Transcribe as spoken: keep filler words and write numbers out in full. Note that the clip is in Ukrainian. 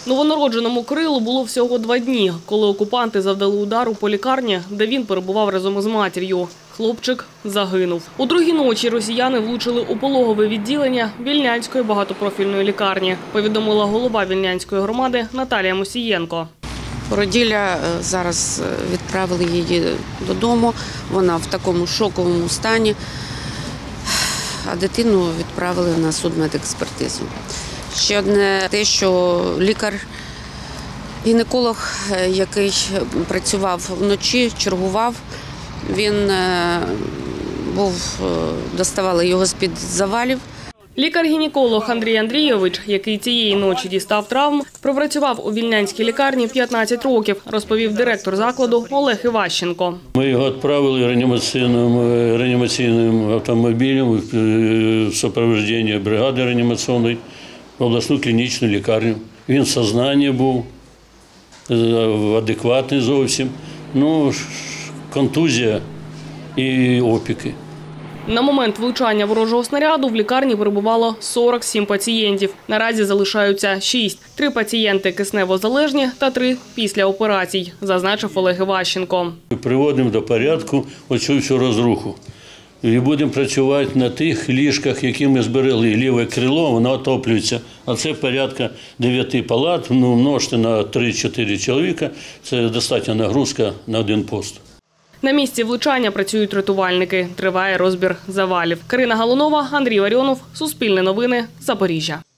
Новонародженому Кирилу було всього два дні, коли окупанти завдали удару по лікарні, де він перебував разом із матір'ю. Хлопчик загинув. У другій ночі росіяни влучили у пологове відділення Вільнянської багатопрофільної лікарні, повідомила голова Вільнянської громади Наталія Мусієнко. Породілля зараз відправили її додому, вона в такому шоковому стані, а дитину відправили на судмедекспертизу. Ще одне те, що лікар-гінеколог, який працював вночі, чергував, він був, доставали його з-під завалів. Лікар-гінеколог Андрій Андрійович, який цієї ночі дістав травм, пропрацював у Вільнянській лікарні п'ятнадцять років, розповів директор закладу Олег Іващенко. Ми його відправили реанімаційним, реанімаційним автомобілем в супроводженні бригади реанімаційної в обласну клінічну лікарню. Він в сознанні був, адекватний зовсім, ну, контузія і опіки. На момент влучання ворожого снаряду в лікарні перебувало сорок сім пацієнтів. Наразі залишаються шість. Три пацієнти кисневозалежні та три після операцій, зазначив Олег Іващенко. Приводимо до порядку оцю всю розруху. І будемо працювати на тих ліжках, які ми зберегли. Ліве крило, воно отоплюється. А це порядка дев'яти палат, ну, множте на три-чотири чоловіка. Це достатня нагрузка на один пост. На місці влучання працюють рятувальники. Триває розбір завалів. Карина Галунова, Андрій Варіонов, Суспільне новини, Запоріжжя.